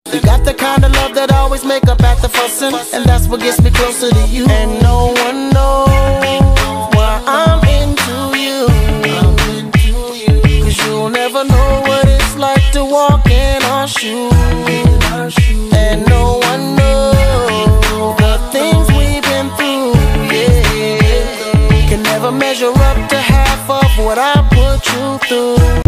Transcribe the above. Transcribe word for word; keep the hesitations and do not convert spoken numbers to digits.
You got the kind of love that always make up at the fussing, and that's what gets me closer to you. And no one knows why I'm into you, cause you'll never know what it's like to walk in our shoes. And no one knows the things we've been through, yeah, can never measure up to half of what I put you through.